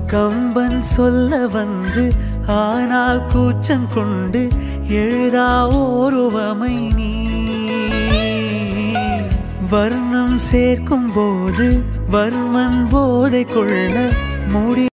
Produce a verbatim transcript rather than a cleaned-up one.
கம்பன் சொல்ல வந்து ஆனால் கூச்சம் கொண்டு எழுதா ஓருவமை நீ வர்ணம் சேர்க்கும் போது வர்மன் போதை கொள்ள முடி